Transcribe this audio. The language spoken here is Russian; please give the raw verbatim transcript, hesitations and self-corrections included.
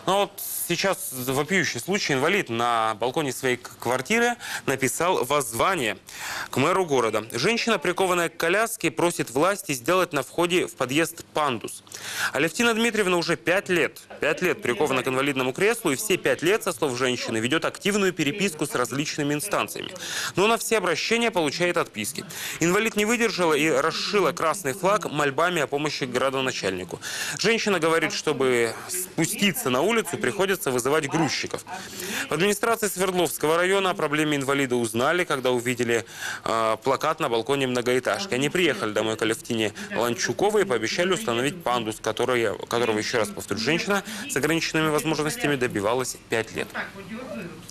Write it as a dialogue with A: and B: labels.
A: Ну вот сейчас вопиющий случай. Инвалид на балконе своей квартиры написал воззвание к мэру города. Женщина, прикованная к коляске, просит власти сделать на входе в подъезд пандус. Алевтина Дмитриевна уже пять лет, пять лет прикована к инвалидному креслу, и все пять лет, со слов женщины, ведет активную переписку с различными инстанциями. Но на все обращения получает отписки. Инвалид не выдержала и расшила красный флаг мольбами о помощи градоначальнику. Женщина говорит, чтобы спуститься на улицу, приходится вызывать грузчиков. В администрации Свердловского района о проблеме инвалида узнали, когда увидели э, плакат на балконе многоэтажки. Они приехали домой к Алевтине Ланчуковой и пообещали установить пандус, который, которого, еще раз повторю, женщина с ограниченными возможностями добивалась пять лет.